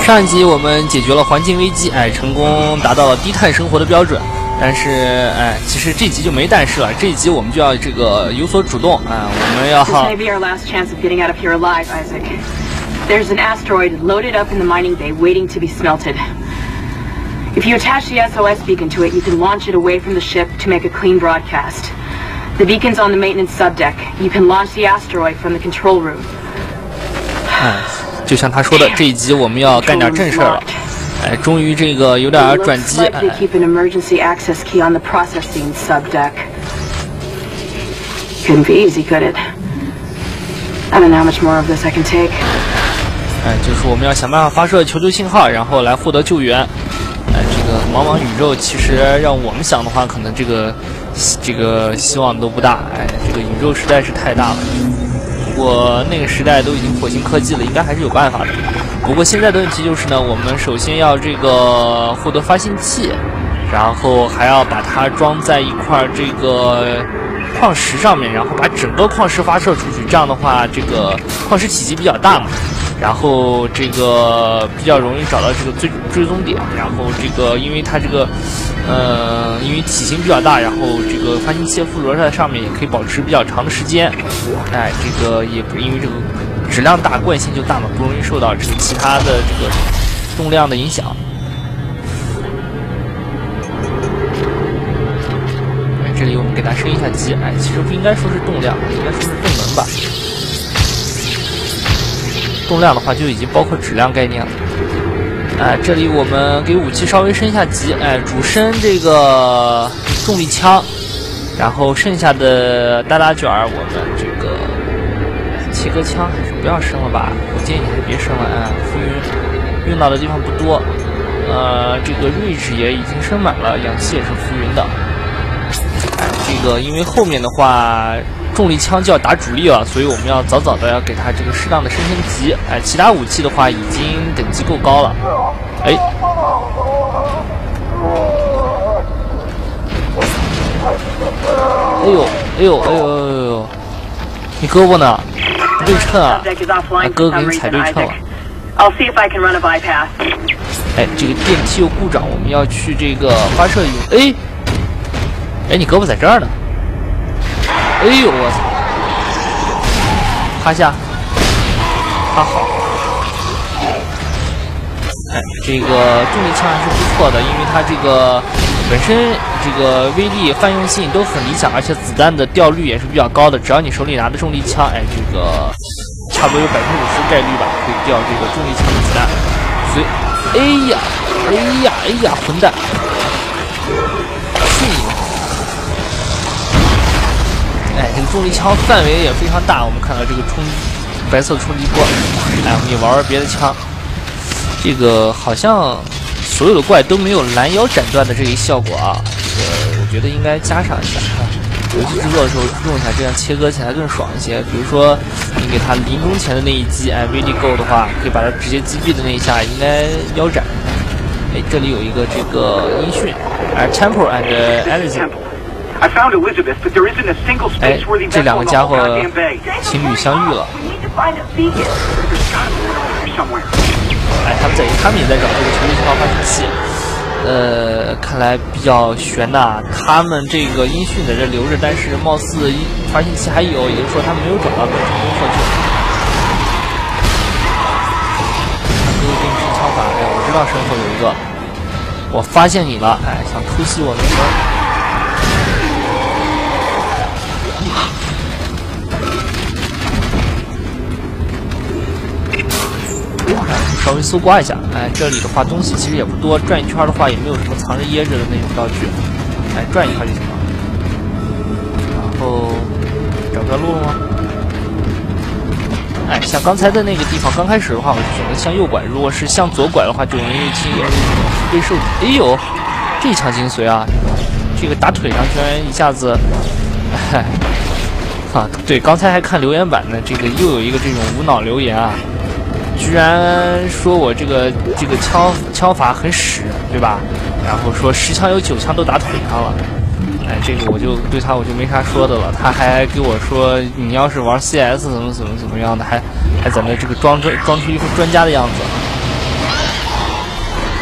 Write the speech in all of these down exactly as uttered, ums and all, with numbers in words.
上一集我们解决了环境危机，哎，成功达到了低碳生活的标准。但是，哎，其实这集就没但是了，这一集我们就要这个有所主动啊，我们要。 This may be our last chance of getting out of here alive, Isaac. There's an asteroid loaded up in the mining bay, waiting to be smelted. If you attach the S O S beacon to it, you can launch it away from the ship to make a clean broadcast. The beacon's on the maintenance subdeck. You can launch the asteroid from the control room. 哎，就像他说的，这一集我们要干点正事了。哎，终于这个有点转机。哎 keep an emergency access key on the processing subdeck. Couldn't be easy, could it? I don't know how much more of this I can take. 哎，就是我们要想办法发射求救信号，然后来获得救援。哎，这个茫茫宇宙，其实让我们想的话，可能这个这个希望都不大。哎，这个宇宙实在是太大了。不过那个时代都已经火星科技了，应该还是有办法的。不过现在的问题就是呢，我们首先要这个获得发信器，然后还要把它装在一块这个矿石上面，然后把整个矿石发射出去。这样的话，这个矿石体积比较大嘛。然后这个比较容易找到这个追追踪点，然后这个因为它这个，呃，因为体型比较大，然后这个发信器附着在上面也可以保持比较长的时间。哎，这个也不因为这个质量大，惯性就大嘛，不容易受到这个其他的这个动量的影响。哎，这里我们给它升一下级。哎，其实不应该说是动量，应该说是动能吧。动量的话就已经包括质量概念了。哎，这里我们给武器稍微升一下级，哎，主升这个重力枪，然后剩下的大大卷儿我们这个切割枪还是不要升了吧，我建议你还是别升了。哎，浮云用到的地方不多，呃，这个睿智也已经升满了，氧气也是浮云的。哎，这个因为后面的话。重力枪就要打主力了，所以我们要早早的要给它这个适当的升升级。哎，其他武器的话已经等级够高了。哎，哎呦，哎呦，哎呦，哎呦，你胳膊呢？不对称啊！啊，哥哥给你踩对称了。哎，这个电梯有故障，我们要去这个发射用。哎，哎，你胳膊在这儿呢。哎呦我操！趴下，趴好。哎，这个重力枪还是不错的，因为它这个本身这个威力、泛用性都很理想，而且子弹的掉率也是比较高的。只要你手里拿的重力枪，哎，这个差不多有百分之五十概率吧，可以掉这个重力枪的子弹。所以，哎呀，哎呀，哎呀，混蛋！去你！哎，这个重力枪范围也非常大，我们看到这个冲白色冲击波。哎，我们也玩玩别的枪。这个好像所有的怪都没有拦腰斩断的这一效果啊，这个我觉得应该加上一下。游戏制作的时候注重一下，这样切割起来更爽一些。比如说你给他临终前的那一击，哎，威力够的话，可以把它直接击毙的那一下，应该腰斩。哎，这里有一个这个音讯，哎 ，Temple and Ellison。 I found Elizabeth, but there isn't a single space worthy vessel in the whole goddamn bay. 情侣相遇了。 We need to find a beacon. There's gotta be one here somewhere. 哎，他们在，他们也在找这个球力信号发射器。呃，看来比较悬呐。他们这个音讯在这留着，但是貌似发信器还有，也就是说他们没有找到，没有成功获救。他哥哥给你升枪法，哎，我知道身后有一个，我发现你了，哎，想偷袭我们球。 稍微搜刮一下，哎，这里的话东西其实也不多，转一圈的话也没有什么藏着掖着的那种道具，哎，转一圈就行了。然后找条路了吗？哎，像刚才的那个地方，刚开始的话我是选择向右拐，如果是向左拐的话，就容易轻易被受。哎呦，这一枪精髓啊！这个打腿上居然一下子，哎，啊，对，刚才还看留言板呢，这个又有一个这种无脑留言啊。 居然说我这个这个枪枪法很屎，对吧？然后说十枪有九枪都打腿上了，哎，这个我就对他我就没啥说的了。他还给我说，你要是玩 C S 怎么怎么怎么样的，还还在那这个装装装出一副专家的样子。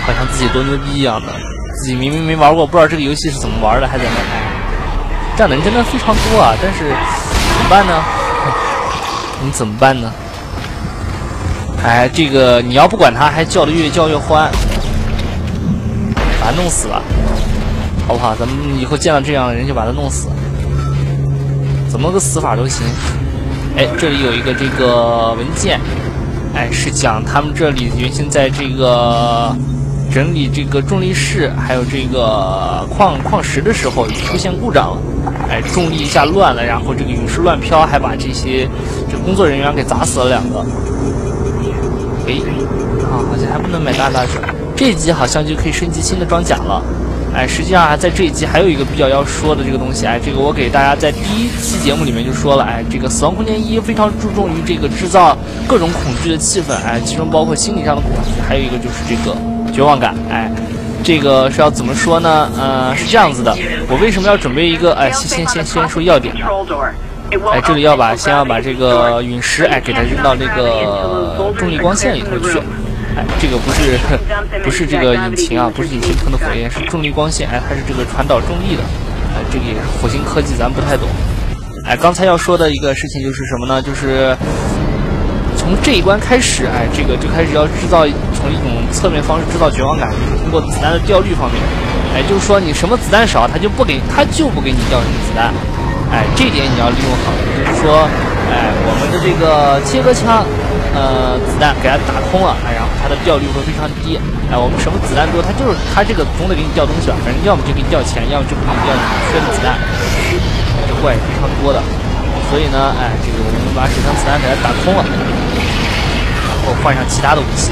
好像自己多牛逼一样的，自己明明没玩过，不知道这个游戏是怎么玩的，还在那哎，站的人真的非常多啊！但是怎么办呢？你怎么办呢？哎，这个你要不管他，还叫的越叫越欢，把他弄死了，好不好？咱们以后见到这样的人就把他弄死，怎么个死法都行。哎，这里有一个这个文件，哎，是讲他们这里原先在这个整理这个重力室还有这个矿矿石的时候出现故障了，哎，重力一下乱了，然后这个陨石乱飘，还把这些这工作人员给砸死了两个。哎，啊，好像还不能买大大水，这一集好像就可以升级新的装甲了。哎，实际上啊，在这一集还有一个比较要说的这个东西，哎，这个我给大家在第一期节目里面就说了，哎，这个《死亡空间一》非常注重于这个制造各种恐惧的气氛，哎，其中包括心理上的恐惧，还有一个就是这个绝望感，哎，这个是要怎么说呢？呃，是这样子的，我为什么要准备一个？哎，先先先先说要点呢？哎，这里要把先要把这个陨石，哎，给它扔到那个重力光线里头去。哎，这个不是不是这个引擎啊，不是引擎喷的火焰，是重力光线。哎，它是这个传导重力的。哎，这个也是火星科技，咱不太懂。哎，刚才要说的一个事情就是什么呢？就是从这一关开始，哎，这个就开始要制造从一种侧面方式制造绝望感，就是通过子弹的掉率方面。哎，就是说你什么子弹少，他就不给，他就不给你掉什么子弹。哎，这一点你要利用好，也就是说，哎，我们的这个切割枪。呃，子弹给它打空了，哎，然后它的掉率会非常低。哎，我们什么子弹多，它就是它这个总得给你掉东西了，反正要么就给你掉钱，要么就给你掉你缺的子弹。这怪也非常多的，所以呢，哎，这个我们把手枪子弹给它打空了，然后换上其他的武器。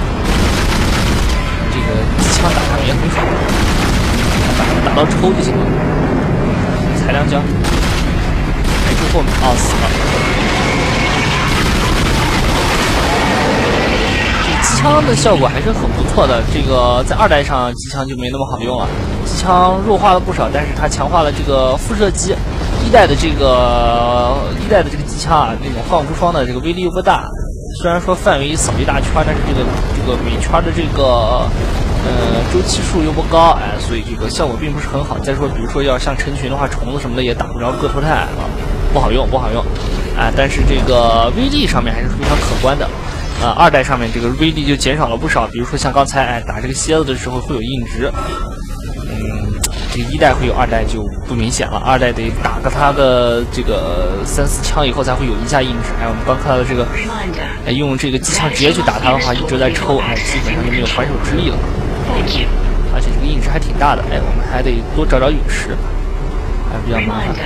这个机枪打他们也很爽，把他们打到抽就行了。裁量枪，哎，最后哦死了。机枪的效果还是很不错的，这个在二代上机枪就没那么好用了，机枪弱化了不少，但是它强化了这个辐射机。一代的这个一代的这个机枪啊，那种放出双的这个威力又不大，虽然说范围扫一大圈，但是这个这个每圈的这个呃周期数又不高，哎，所以这个效果并不是很好。再说，比如说要像成群的话，虫子什么的也打不着，个头太矮了，不好用，不好用，啊，但是这个威力上面还是非常可观的。呃，二代上面这个威力就减少了不少，比如说像刚才哎打这个蝎子的时候会有硬直，嗯，这个一代会有，二代就不明显了，二代得打个它的这个三四枪以后才会有一下硬直。哎，我们刚看到的这个，哎，用这个机枪直接去打它的话，一直在抽，哎，基本上就没有还手之力了。而且这个硬直还挺大的，哎，我们还得多找找陨石，还比较麻烦。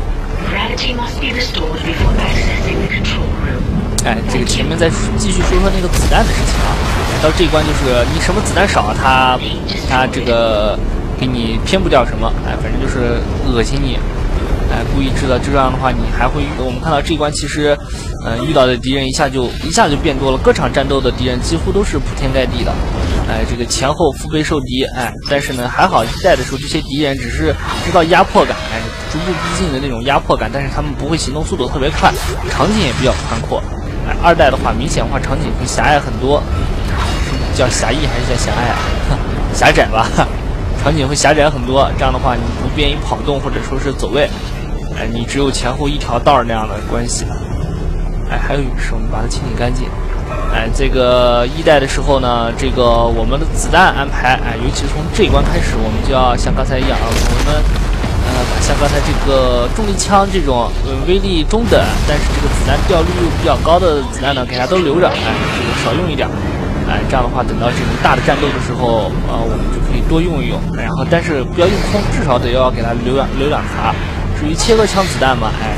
哎，这个前面再继续说说那个子弹的事情啊。到这一关就是你什么子弹少，它它这个给你偏不掉什么，哎，反正就是恶心你，哎，故意制造，这样的话你还会，我们看到这一关其实，嗯、呃，遇到的敌人一下就一下就变多了，各场战斗的敌人几乎都是铺天盖地的，哎，这个前后腹背受敌，哎，但是呢还好一代的时候这些敌人只是制造压迫感，哎，逐步逼近的那种压迫感，但是他们不会行动速度特别快，场景也比较宽阔。哎，二代的话，明显话场景会狭隘很多，叫狭义还是叫狭隘啊？狭窄吧，场景会狭窄很多。这样的话，你不便于跑动或者说是走位，哎，你只有前后一条道那样的关系。哎，还有陨石，我们把它清理干净。哎，这个一代的时候呢，这个我们的子弹安排，哎，尤其是从这一关开始，我们就要像刚才一样，我们。呃，像刚才这个重力枪这种呃威力中等，但是这个子弹掉率又比较高的子弹呢，给它都留着，哎，这个少用一点，哎，这样的话，等到这种大的战斗的时候，呃，我们就可以多用一用，然后但是不要用空，至少得要给它留两留两茬。至于切割枪子弹嘛，哎，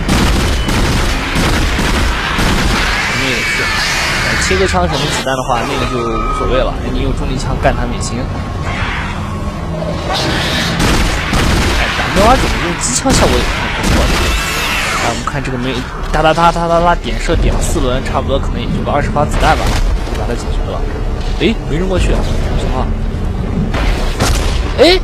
我们也是，哎，切割枪什么子弹的话，那个就无所谓了，你有重力枪干它们也行。妙蛙种用机枪效果也很不错的。哎，我们看这个没哒哒哒哒哒哒点射点了四轮，差不多可能也就个二十发子弹吧，就把它解决了。哎，没扔过去，什么情况？哎，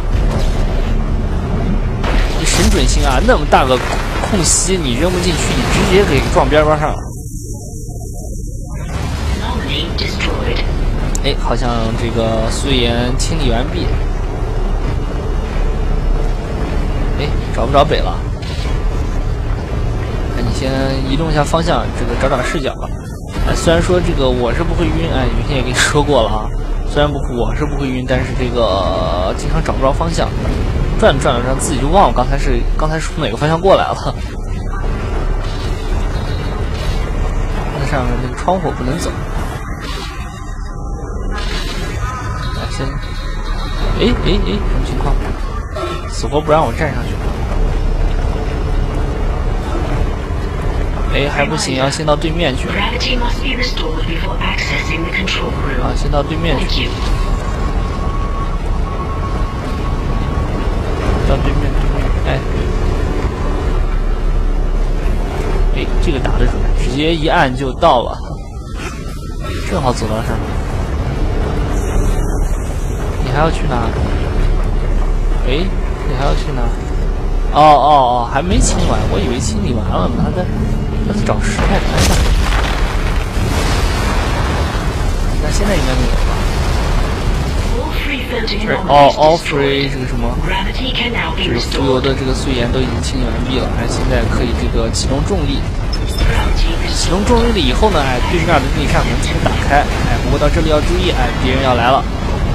你神准星啊，那么大个空隙你扔不进去，你直接给撞边边上了。 哎，好像这个素颜清理完毕。哎，找不着北了。哎，你先移动一下方向，这个找找视角吧。哎，虽然说这个我是不会晕，哎，原先也跟你说过了啊。虽然不我是不会晕，但是这个经常找不着方向，转着转着转自己就忘了刚才是刚才是从哪个方向过来了。那上面那个窗户不能走。来先，哎哎哎，什么情况？死活不让我站上去。哎，还不行，要先到对面去。啊，先到对面去。到对面，对面，哎，哎，这个打得准，直接一按就到了，正好走到上面。你还要去哪？哎，你还要去哪？哦哦哦，还没清完，我以为清理完了呢，他在他在找石块盘呢。那现在应该没有吧？是哦 ，all free 这个什么？这个浮游的这个素颜都已经清理完毕了，哎，现在可以这个启动重力。启动重力了以后呢，哎，对面的内扇门才能打开，哎，不过到这里要注意，哎，敌人要来了。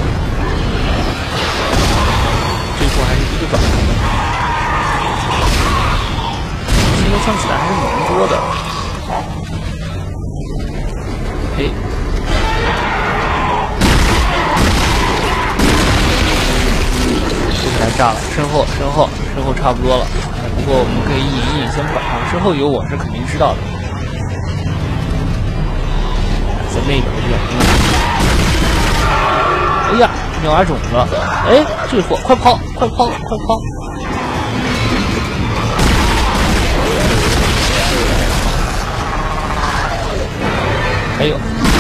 最后还是一个转。这个枪子弹还是蛮多的。哎。这台炸了，身后身后身后差不多了，不过我们可以隐一隐，先保上。身后有我是肯定知道的，在那边比较多。哎呀，妙蛙种子！哎，这货，快跑，快跑，快跑！还有，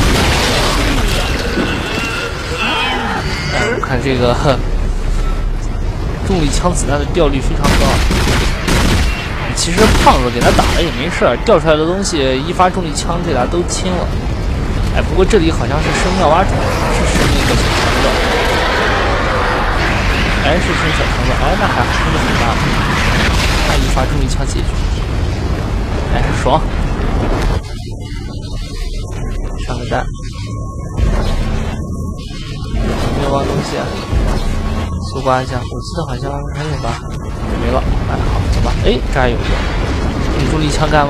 哎，我看这个。呵重力枪子弹的掉率非常高，其实胖子给他打了也没事儿，掉出来的东西一发重力枪这俩都清了。哎，不过这里好像是生妙蛙种，是生那个小虫子。哎，是生小虫子，哎，那还好，生的很大，那一发重力枪解决。哎，爽！上个弹，没有忘东西啊。搜刮一下，我记得好像还有吧，没了。哎，好，走吧。哎，这还有一个，用重力枪干吗？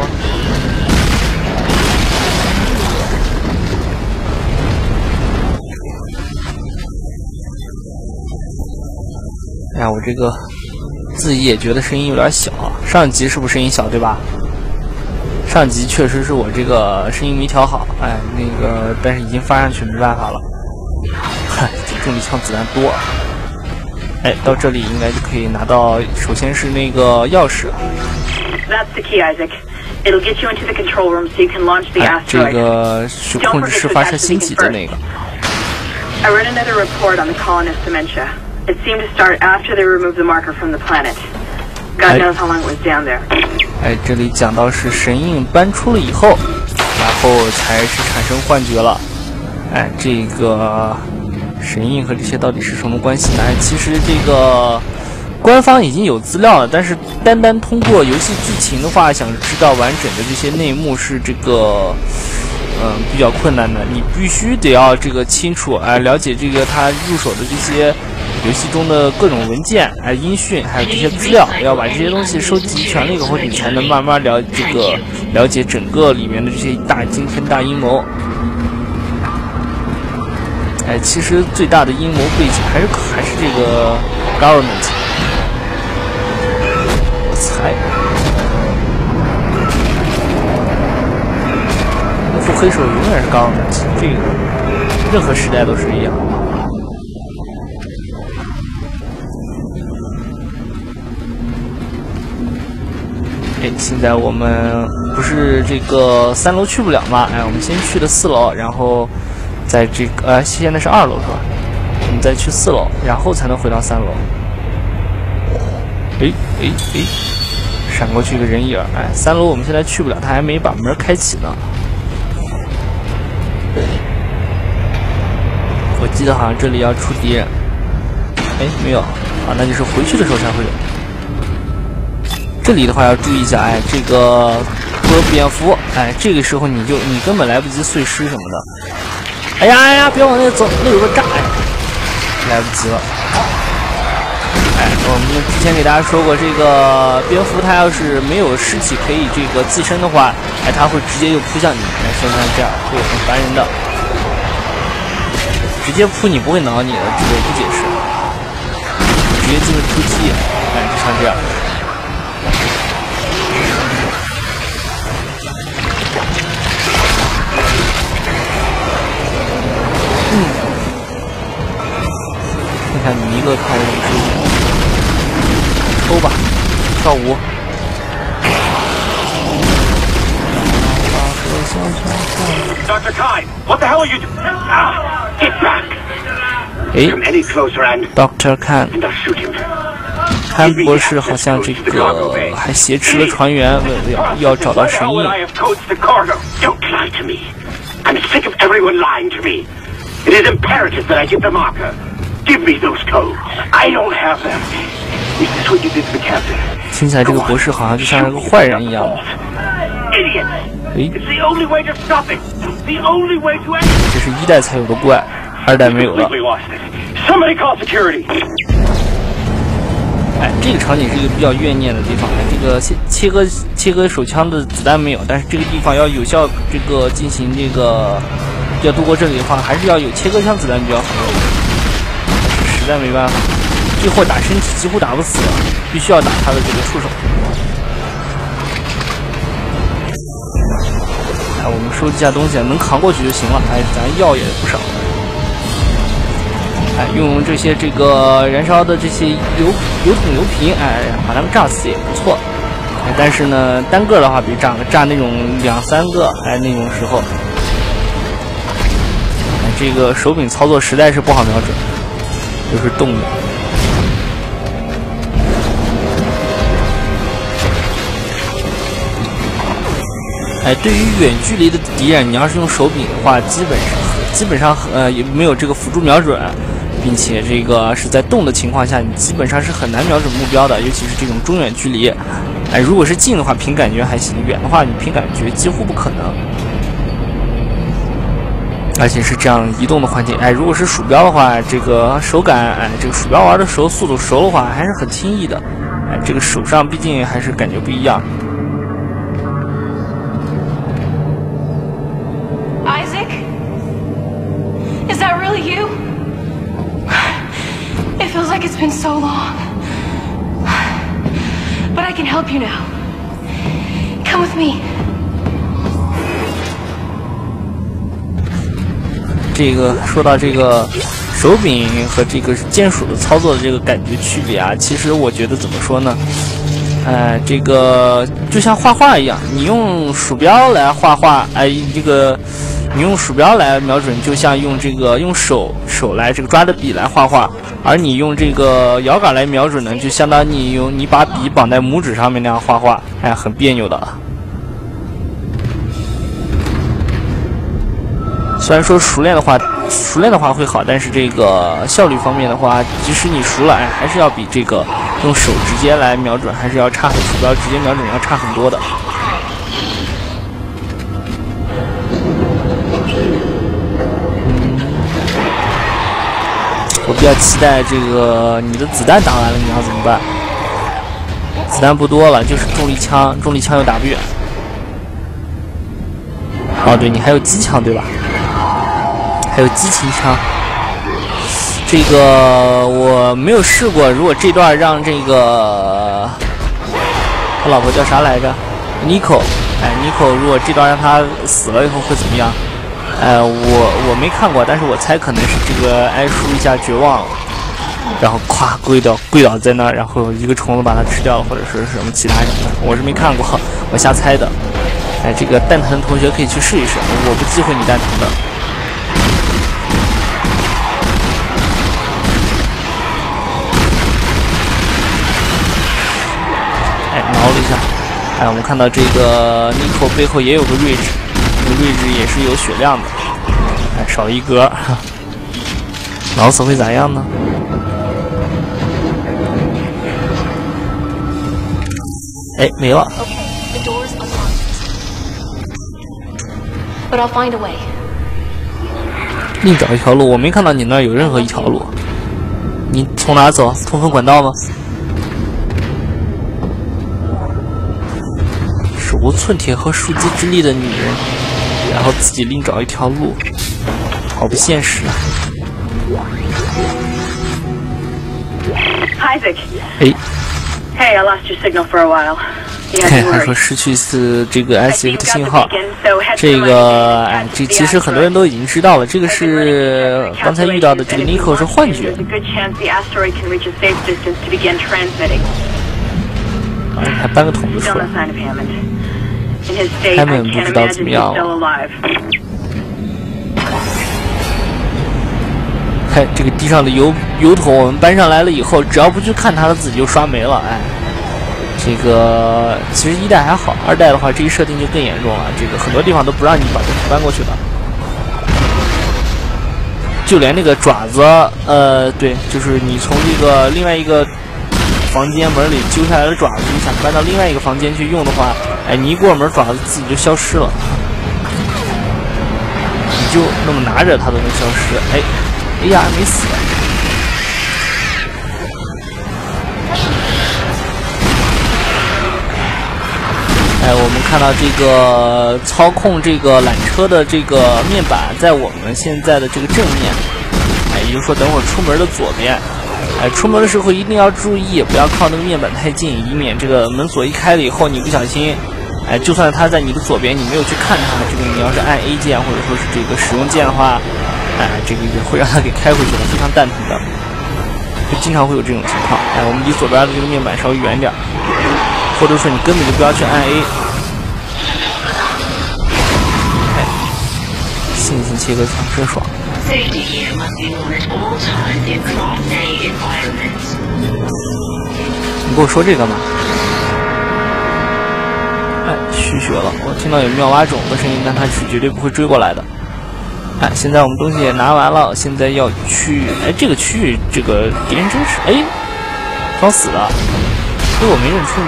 哎呀，我这个自己也觉得声音有点小，上集是不是声音小对吧？上集确实是我这个声音没调好，哎，那个但是已经发上去没办法了。嗨，这重力枪子弹多。哎，到这里应该就可以拿到，首先是那个钥匙。 That's the key, Isaac. It'll get you into the control room so you can launch the asteroid. 这个是控制室发射星体的那个。 I read another report on the colonist dementia. It seemed to start after they removed the marker from the planet. God knows how long it was down there. 哎，这里讲到是神印搬出了以后，然后才是产生幻觉了。哎，这个。神印和这些到底是什么关系呢？其实这个官方已经有资料了，但是单单通过游戏剧情的话，想知道完整的这些内幕是这个嗯比较困难的。你必须得要这个清楚哎、呃，了解这个他入手的这些游戏中的各种文件、哎、呃、音讯，还有这些资料，要把这些东西收集全了以后，你才能慢慢了这个了解整个里面的这些大惊天大阴谋。哎，其实最大的阴谋背景还是还是这个 government。我猜，那副黑手永远是 government， 这个任何时代都是一样。哎，现在我们不是这个三楼去不了吗？哎，我们先去的四楼，然后。在这个呃，现在是二楼是吧？我们再去四楼，然后才能回到三楼。哎哎哎，闪过去一个人影，哎，三楼我们现在去不了，他还没把门开启呢。 我记得好像这里要出敌人，哎，没有啊，那就是回去的时候才会有。这里的话要注意一下，哎，这个和蝙蝠，哎，这个时候你就你根本来不及碎尸什么的。哎呀哎呀，别往那走，那有个栅栏，来不及了。哎，我们之前给大家说过，这个蝙蝠它要是没有尸体可以这个自身的话，哎，它会直接就扑向你。哎，像像这样会很烦人的，直接扑你不会挠你的，这个我不解释，直接进入突击，哎，就像这样。嗯，看看你一个看我十五，抽吧，跳舞。 Doctor Kai, what the hell are you doing? Ah, get back! 哎 Come any closer and ，Doctor Khan， and I'll shoot him. 潘博士好像这个还挟持了船员，为了要要找到神 How 印 will。I have codes to cargo? Don't lie to me. I'm sick of everyone lying to me. It is imperative that I get the marker. Give me those codes. I don't have them. Is this what you did to the captain? 听起来这个博士好像就像是个坏人一样。 Idiot! 诶， It's the only way to stop it. The only way to end. 这是一代才有的怪，二代没有了。 We lost it. Somebody call security. 哎，这个场景是一个比较怨念的地方。哎，这个切切割切割手枪的子弹没有，但是这个地方要有效这个进行这个要度过这里的话，还是要有切割枪子弹比较好。实在没办法，最后打身体几乎打不死，必须要打他的这个触手。哎，我们收集一下东西，能扛过去就行了。哎，咱药也不少。哎，用这些这个燃烧的这些油油桶油瓶，哎，把它们炸死也不错。哎，但是呢，单个的话别炸了，炸那种两三个，哎，那种时候，哎，这个手柄操作实在是不好瞄准，都是动的。哎，对于远距离的敌人，你要是用手柄的话，基本上基本上呃也没有这个辅助瞄准。并且这个是在动的情况下，你基本上是很难瞄准目标的，尤其是这种中远距离。哎，如果是近的话，凭感觉还行；远的话，你凭感觉几乎不可能。而且是这样移动的环境。哎，如果是鼠标的话，这个手感，哎，这个鼠标玩的时候速度熟的话，还是很轻易的。哎，这个手上毕竟还是感觉不一样。 Isaac? Is that really you? It feels like it's been so long. But I can help you now. Come with me. 这个说到这个手柄和这个键鼠的操作的这个感觉区别啊，其实我觉得怎么说呢？呃，这个就像画画一样，你用鼠标来画画，哎，这个你用鼠标来瞄准，就像用这个用手手来这个抓着笔来画画，而你用这个摇杆来瞄准呢，就相当于你用你把笔绑在拇指上面那样画画，哎，很别扭的。虽然说熟练的话，熟练的话会好，但是这个效率方面的话，即使你熟了，哎，还是要比这个用手直接来瞄准，还是要差，鼠标直接瞄准要差很多的。我比较期待这个你的子弹打完了你要怎么办？子弹不多了，就是重力枪，重力枪又打不远。哦，对，你还有机枪对吧？还有激情枪，这个我没有试过。如果这段让这个他老婆叫啥来着 ，Nico， 哎 ，Nico， 如果这段让他死了以后会怎么样？呃，我我没看过，但是我猜可能是这个挨输一下绝望了，然后咵跪倒跪倒在那儿，然后一个虫子把它吃掉了，或者是什么其他什么的，我是没看过，我瞎猜的。哎，这个蛋疼同学可以去试一试，我不忌讳你蛋疼的。哎，挠了一下。哎，我们看到这个 Nico 背后也有个睿智，这个睿智也是有血量的。哎，少一格。 老死会咋样呢？哎，没了。 But I'll find a way. 另找一条路，我没看到你那儿有任何一条路。你从哪走？通风管道吗？手无寸铁和数击之力的女人，然后自己另找一条路，好不现实啊！ Isaac. 哎， Hey, I lost your signal for a while. 嘿，还说失去是这个 S F 的信号，这个哎，这其实很多人都已经知道了，这个是刚才遇到的这个 Nico 是幻觉。哎，还搬个桶子出来。他们不知道怎么样了。看这个地上的油油桶，我们搬上来了以后，只要不去看它，它自己就刷没了，哎。 这个其实一代还好，二代的话这一设定就更严重了。这个很多地方都不让你把东西搬过去的，就连那个爪子，呃，对，就是你从这个另外一个房间门里揪下来的爪子，你想搬到另外一个房间去用的话，哎，你一过门，爪子自己就消失了，你就那么拿着它都能消失。哎，哎呀，没死。 哎，我们看到这个操控这个缆车的这个面板在我们现在的这个正面，哎，也就是说等会儿出门的左边，哎，出门的时候一定要注意，不要靠那个面板太近，以免这个门锁一开了以后，你不小心，哎，就算它在你的左边，你没有去看它，这个你要是按 A 键或者说是这个使用键的话，哎，这个也会让它给开回去的，非常蛋疼的，就经常会有这种情况。哎，我们离左边的这个面板稍微远点。 或者说你根本就不要去按 A， 哎，信息切割枪真爽。你跟我说这个吗？哎，续血了，我听到有妙蛙种的声音，但它是绝对不会追过来的。哎，现在我们东西也拿完了，现在要去，哎，这个区域这个敌人真是，哎，刚死的，所以我没认出你。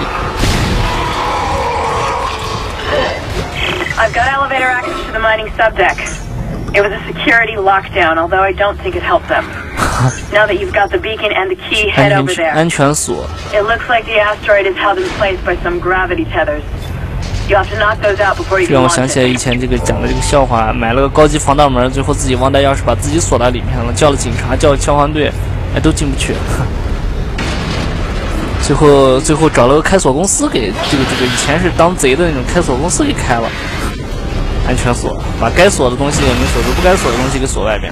I've got elevator access to the mining subdeck. It was a security lockdown, although I don't think it helped them. Now that you've got the beacon and the key, head over there. 安全锁。 It looks like the asteroid is held in place by some gravity tethers. You have to knock those out before you can launch it. 这让我想起来以前这个讲的这个笑话，买了个高级防盗门，最后自己忘带钥匙把自己锁在里面了，叫了警察，叫了消防队，哎，都进不去。最后最后找了个开锁公司给这个这个以前是当贼的那种开锁公司给开了。 安全锁，把该锁的东西也没锁住，不该锁的东西给锁外边。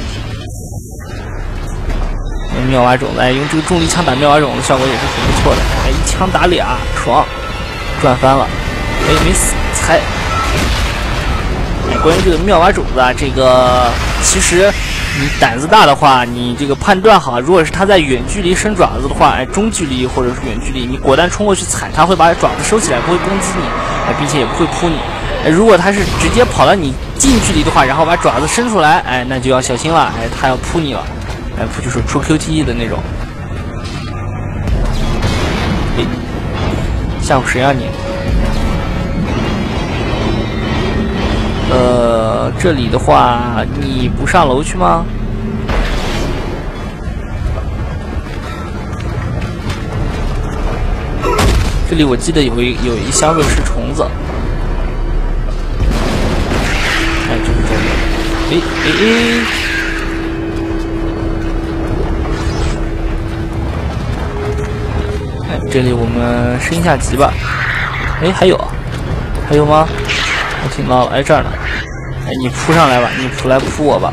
妙蛙种子，哎，用这个重力枪打妙蛙种子效果也是很不错的。哎，一枪打俩，爽，转翻了。哎，没死，猜。哎，关于这个妙蛙种子啊，这个其实你胆子大的话，你这个判断好，如果是它在远距离伸爪子的话，哎，中距离或者是远距离，你果断冲过去踩，它会把爪子收起来，不会攻击你，哎，并且也不会扑你。 如果它是直接跑到你近距离的话，然后把爪子伸出来，哎，那就要小心了，哎，它要扑你了，哎，扑就是出 Q T E 的那种。哎，吓唬谁啊你？呃，这里的话，你不上楼去吗？这里我记得有一有一箱子是虫子。 哎，就是这里。哎哎哎！哎，这里我们升一下级吧。哎，还有，还有吗？我听到了，哎，这儿呢。哎，你扑上来吧，你扑来扑我吧。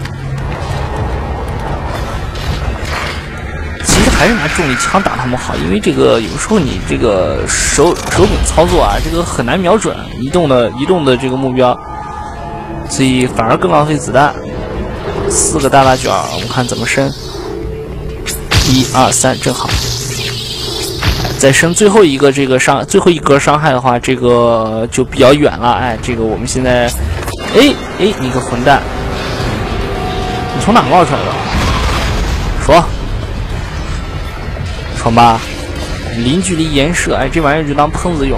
其实还是拿重力枪打他们好，因为这个有时候你这个手手柄操作啊，这个很难瞄准移动的移动的这个目标。 所以反而更浪费子弹。四个大辣卷，我们看怎么升。一二三，正好。再升最后一个这个伤，最后一格伤害的话，这个就比较远了。哎，这个我们现在，哎哎，你个混蛋，你从哪冒出来的？ 爽，爽吧！零距离延射，哎，这玩意儿就当喷子用。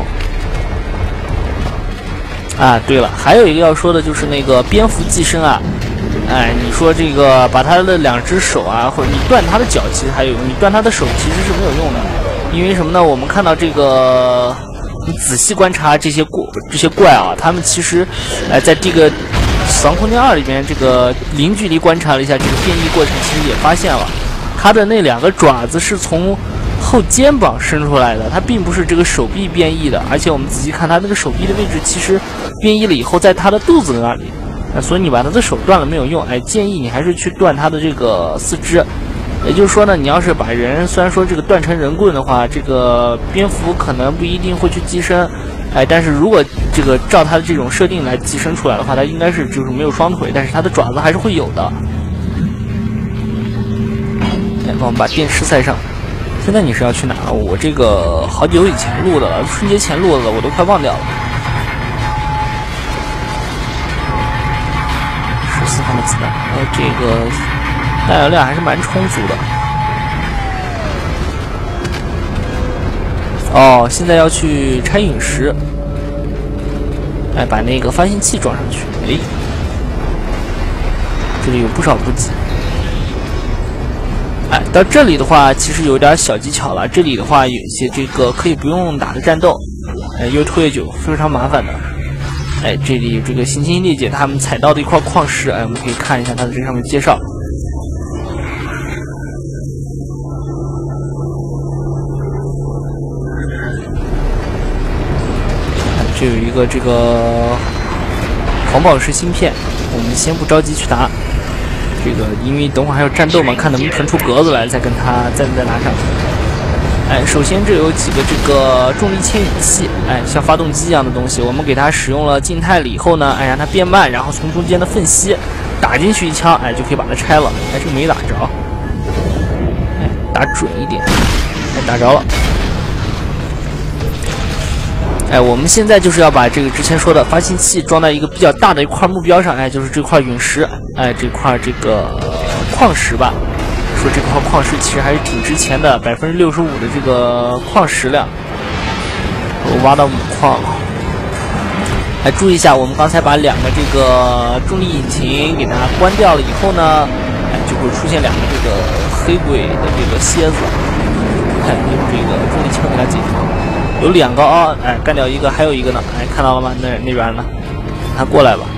啊，对了，还有一个要说的就是那个蝙蝠寄生啊。哎，你说这个把他的两只手啊，或者你断他的脚，其实还有用；你断他的手其实是没有用的，因为什么呢？我们看到这个，你仔细观察这些怪，这些怪啊，他们其实，哎，在这个《死亡空间二》里边，这个零距离观察了一下这个变异过程，其实也发现了，他的那两个爪子是从后肩膀伸出来的，它并不是这个手臂变异的，而且我们仔细看他那个手臂的位置，其实变异了以后，在他的肚子那里。所以你把他的手断了没有用，哎，建议你还是去断他的这个四肢。也就是说呢，你要是把人虽然说这个断成人棍的话，这个蝙蝠可能不一定会去寄生，哎，但是如果这个照它的这种设定来寄生出来的话，它应该是就是没有双腿，但是它的爪子还是会有的。哎，帮我们把电池塞上。现在你是要去哪？我这个好久以前录的了，春节前录的了，我都快忘掉了。四发的子弹，哎，这个弹药量还是蛮充足的。哦，现在要去拆陨石，哎，把那个发信器装上去。哎，这里有不少补给。哎，到这里的话，其实有点小技巧了。这里的话，有一些这个可以不用打的战斗，哎，越拖越久，非常麻烦的。哎，这里这个行星猎姐他们采到的一块矿石，哎，我们可以看一下它的这上面介绍。哎，这有一个这个黄宝石芯片，我们先不着急去拿。这个因为等会儿还有战斗嘛，看能不能腾出格子来，再跟它再再拿上。哎，首先这有几个这个重力牵引器，哎，像发动机一样的东西，我们给它使用了静态了以后呢，哎，让它变慢，然后从中间的缝隙打进去一枪，哎，就可以把它拆了。哎，这个没打着，哎，打准一点，哎，打着了。哎，我们现在就是要把这个之前说的发信器装在一个比较大的一块目标上，哎，就是这块陨石，哎，这块这个矿石吧。说这块矿石其实还是挺值钱的，百分之六十五的这个矿石量，我挖到母矿了。哎，注意一下，我们刚才把两个这个重力引擎给它关掉了以后呢，哎，就会出现两个这个黑鬼的这个蝎子，哎，用这个重力枪给它解决。有两个啊、哦，哎，干掉一个，还有一个呢，哎，看到了吗？那那边呢？让他过来吧，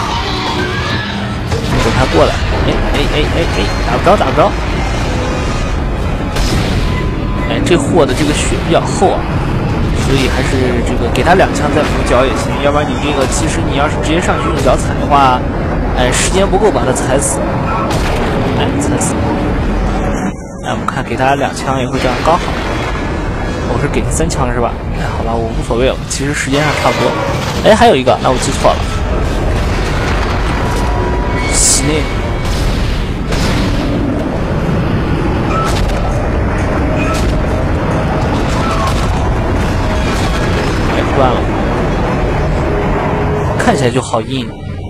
等他过来。哎哎哎哎哎，打不着，打不着。哎，这货的这个血比较厚啊，所以还是这个给他两枪再补脚也行，要不然你这个其实你要是直接上去用脚踩的话，哎，时间不够把他踩死。哎，踩死。哎，我们看给他两枪也会这样刚好。我是给他三枪是吧？哎，好吧，我无所谓了，其实时间上差不多。哎，还有一个，那我记错了。洗内。断了，看起来就好硬。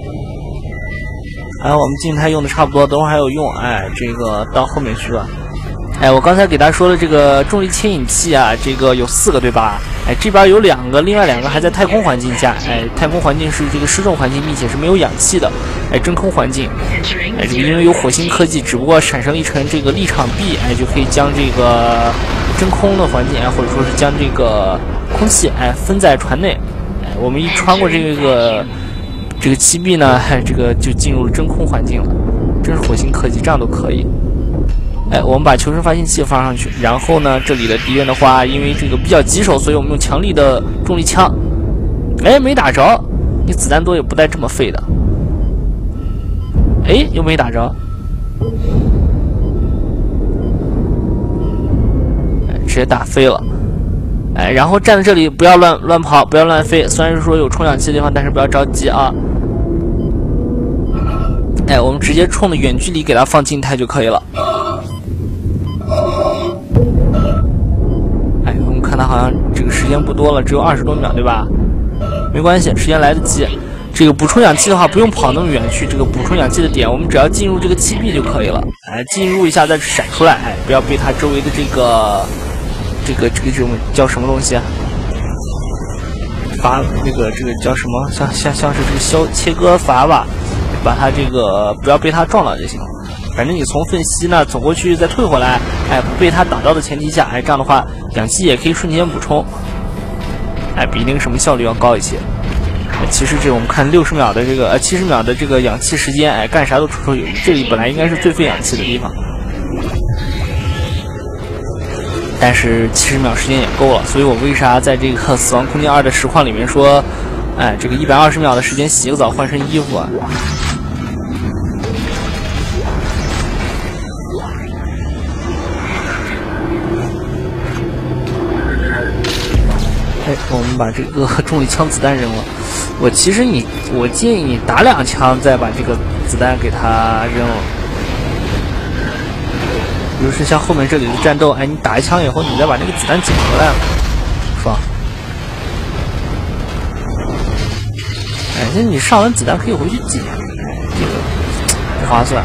哎，我们静态用的差不多，等会儿还有用。哎，这个到后面去吧。哎，我刚才给大家说的这个重力牵引器啊，这个有四个对吧？哎，这边有两个，另外两个还在太空环境下。哎，太空环境是这个失重环境，并且是没有氧气的。哎，真空环境。哎，这个因为有火星科技，只不过产生了一层这个立场壁，哎，就可以将这个真空的环境，哎，或者说是将这个空气，哎，分在船内。哎，我们一穿过这个这个气壁呢，哎，这个就进入了真空环境了。真是火星科技，这样都可以。哎，我们把求生发信器放上去，然后呢，这里的敌人的话，因为这个比较棘手，所以我们用强力的重力枪。哎，没打着，你子弹多也不带这么废的。哎，又没打着。哎，直接打飞了。哎，然后站在这里，不要乱乱跑，不要乱飞。虽然说有充氧气的地方，但是不要着急啊。哎，我们直接冲的远距离给它放静态就可以了。哎，我们看它好像这个时间不多了，只有二十多秒，对吧？没关系，时间来得及。 这个补充氧气的话，不用跑那么远去这个补充氧气的点，我们只要进入这个气壁就可以了。哎，进入一下再闪出来，哎，不要被它周围的这个这个这个这种叫什么东西啊？阀那个这个叫什么？像像像是这个削切割阀吧，把它这个不要被它撞到就行。反正你从缝隙那走过去再退回来，哎，不被它打到的前提下，哎，这样的话氧气也可以瞬间补充，哎，比那个什么效率要高一些。哎、其实这我们看六十秒的这个呃七十秒的这个氧气时间，哎，干啥都绰绰有余。这里本来应该是最费氧气的地方，但是七十秒时间也够了。所以我为啥在这个《死亡空间二》的实况里面说，哎，这个一百二十秒的时间洗个澡换身衣服啊？哎，我们把这个重力枪子弹扔了。我其实你，我建议你打两枪，再把这个子弹给它扔了。比如说像后面这里的战斗，哎，你打一枪以后，你再把这个子弹捡回来了，爽。哎，那你上完子弹可以回去捡，哎，这个不划算。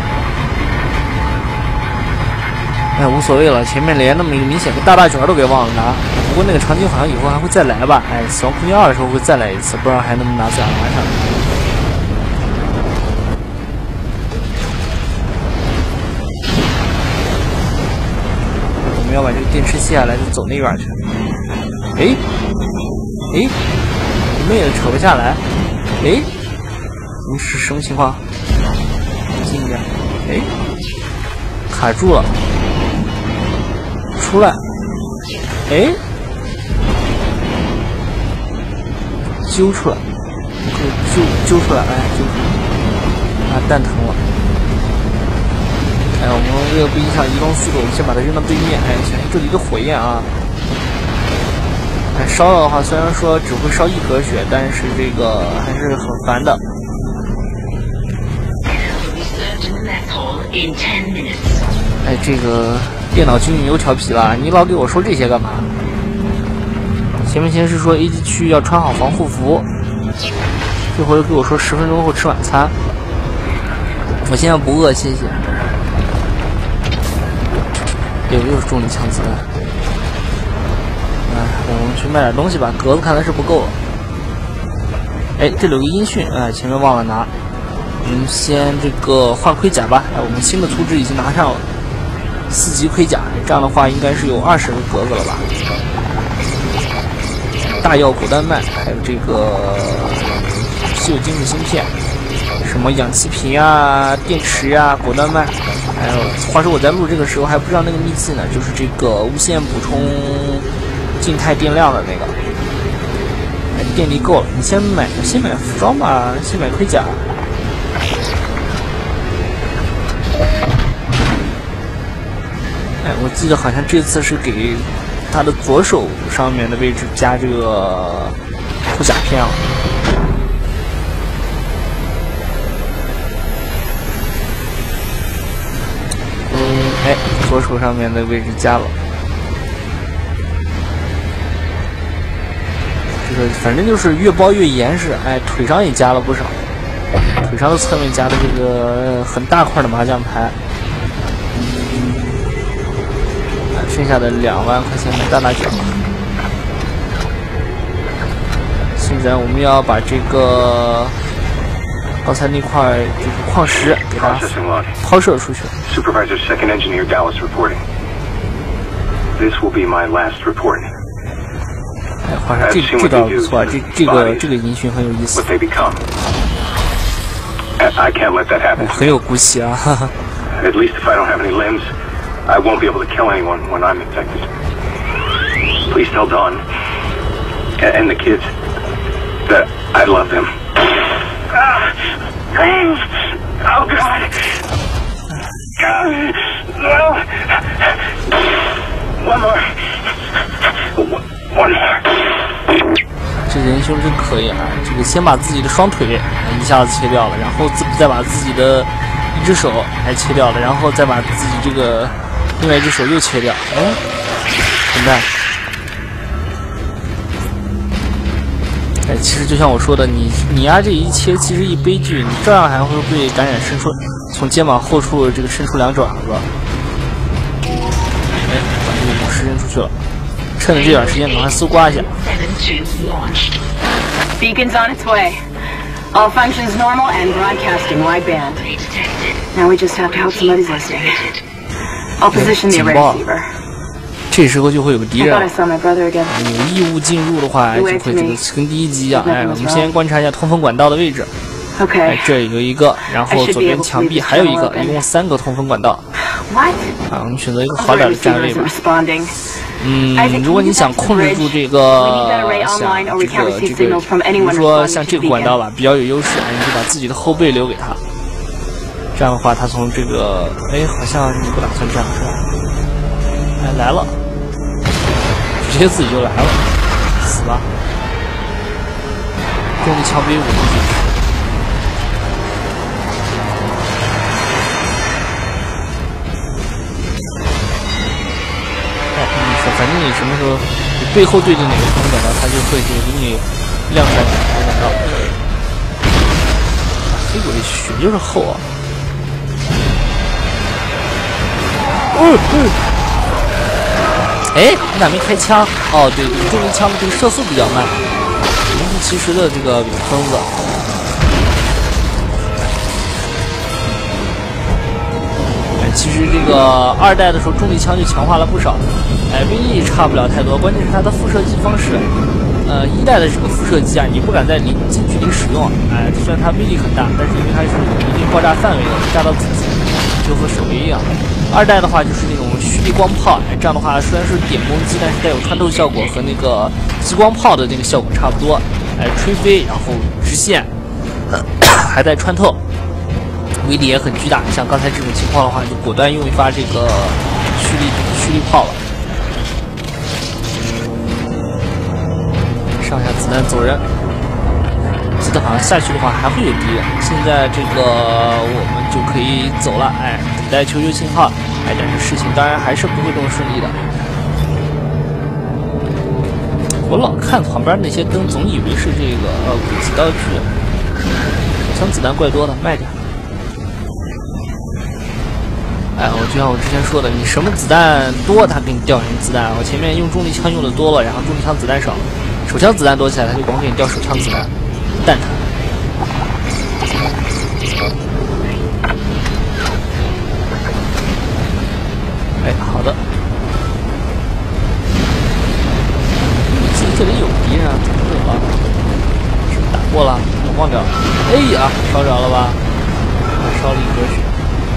哎，无所谓了，前面连那么一个明显的大大卷都给忘了拿。不过那个场景好像以后还会再来吧？哎，死亡空间二的时候会再来一次，不知道还能不能拿子弹拿上。我们要把这个电池卸下来，就走那边去。哎，哎，妹子扯不下来。哎，你是什么情况？近一点。哎，卡住了。出来，哎，揪出来，揪揪出来，哎，揪出来，啊，蛋疼了。哎，我们为了不影响移动速度，我们先把它扔到对面。哎，小心这里的火焰啊！哎，烧了的话，虽然说只会烧一格血，但是这个还是很烦的。哎，这个。电脑经理又调皮了，你老给我说这些干嘛？前面先是说 A 级区要穿好防护服，这回又给我说十分钟后吃晚餐。我现在不饿，谢谢。又又是重力枪子弹。哎，我们去卖点东西吧，格子看来是不够了。哎，这里有个音讯，哎，前面忘了拿。我们先这个换盔甲吧。哎，我们新的图纸已经拿上了。四级盔甲，这样的话应该是有二十个格子了吧？大药果丹麦，还有这个稀有金属芯片，什么氧气瓶啊、电池啊、果丹麦，还有，话说我在录这个时候还不知道那个秘技呢，就是这个无限补充静态电量的那个，哎，电力够了，你先买，先买服装吧，先买盔甲。哎，我记得好像这次是给他的左手上面的位置加这个护甲片了。嗯，哎，左手上面的位置加了。这个反正就是越包越严实，哎，腿上也加了不少，腿上的侧面加的这个很大块的麻将牌。剩下的两万块钱买大大奖。现在我们要把这个刚才那块这个矿石给它抛射出去。 Supervisor Second Engineer Dallas reporting. This will be my last report. 哎，话说这这倒不错，这这个这个音讯很有意思。 I can't let that happen. 很有骨气啊！哈哈。 At least if I don't have any limbs. I won't be able to kill anyone when I'm infected. Please tell Dawn and the kids that I love them. Ah, please! Oh God! God! No! One more. One more. 这人兄真可以啊！这个先把自己的双腿一下子切掉了，然后自再把自己的一只手还切掉了，然后再把自己这个。另外一只手又切掉，哎，混蛋！ 哎，其实就像我说的，你你压这一切其实一悲剧，你照样还会被感染伸出从肩膀后处这个伸出两爪子。哎，把这个武士扔出去了，趁着这段时间赶快搜刮一下。 Beacon's on its way. All functions normal and broadcasting wideband. Now we just have to hope somebody's listening. I'll position the array receiver. 这时候就会有敌人。 I thought I saw my brother again. 有异物进入的话，就会这个跟第一集一样。哎，我们先观察一下通风管道的位置。 Okay. 哎，这有一个，然后左边墙壁还有一个，一共三个通风管道。 What? 啊，我们选择一个好点的站位吧。嗯，如果你想控制住这个，像这个这个，比如说像这个管道吧，比较有优势，你就把自己的后背留给他。这样的话，他从这个，哎，好像你不打算这样是吧？哎，来了，直接自己就来了，死吧！重力枪威武的军士。反正你什么时候你背后对着哪个通风管道，它就会就给你亮出来哪个通风管道。黑鬼血就是厚啊！嗯嗯。哎，你咋没开枪？哦，对，你重力枪的这个射速比较慢，名副其实的这个疯子。其实这个二代的时候，重力枪就强化了不少，哎，威力差不了太多，关键是它的辐射击方式。呃，一代的这个辐射击啊，你不敢在离近距离使用，哎，虽然它威力很大，但是因为它是有一定爆炸范围的，炸到自己就和手雷一样。二代的话就是那种蓄力光炮，哎，这样的话虽然是点攻击，但是带有穿透效果，和那个激光炮的那个效果差不多，哎，吹飞然后直线，呃、还带穿透。威力也很巨大，像刚才这种情况的话，就果断用一发这个蓄力蓄力炮了。上下子弹走人，记得好像下去的话还会有敌人。现在这个我们就可以走了，哎，等待求救信号。哎，但是事情当然还是不会这么顺利的。我老看旁边那些灯，总以为是这个呃武器道具，手枪子弹怪多的，卖点。哎，我就像我之前说的，你什么子弹多，它给你掉什么子弹。我前面用重力枪用的多了，然后重力枪子弹少，手枪子弹多起来，它就光给你掉手枪子弹，蛋疼。哎，好的。这里有敌人啊，怎么会有啊？是不是打过了？我忘掉了。哎呀，烧着了吧？烧了一格血。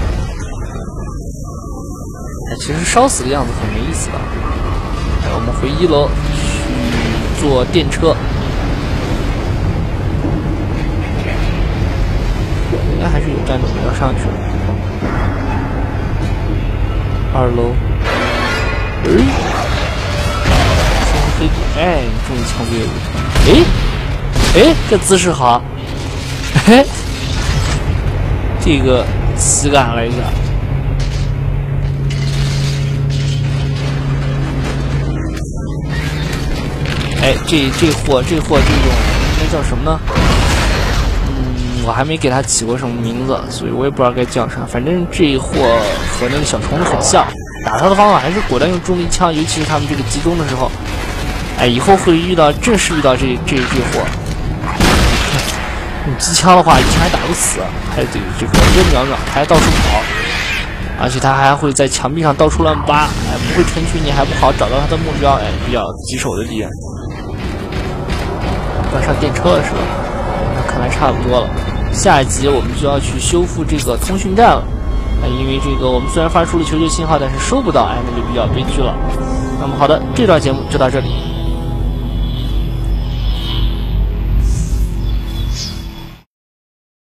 其实烧死的样子很没意思的。哎，我们回一楼去坐电车，应该还是有战斗的，要上去了。二楼，哎，先飞过，哎，重力枪威武，哎，哎，这姿势好，嘿，这个死感了一下。哎，这这货这货这种应该叫什么呢？嗯，我还没给它起过什么名字，所以我也不知道该叫啥。反正这一货和那个小虫子很像，打它的方法还是果断用重力枪，尤其是他们这个集中的时候。哎，以后会遇到，正式遇到这这这货。用机枪的话，一枪还打不死，还得这个扔秒秒，还到处跑，而且它还会在墙壁上到处乱扒，哎，不会成群，你还不好找到它的目标，哎，比较棘手的敌人。要上电车了是吧？那看来差不多了。下一集我们就要去修复这个通讯站了。啊，因为这个我们虽然发出了求救信号，但是收不到，哎，那就比较悲剧了。那么好的，这段节目就到这里。